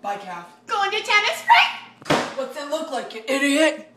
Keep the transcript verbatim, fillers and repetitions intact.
Bye, Kath. Going to tennis, Frank? What's it look like, you idiot?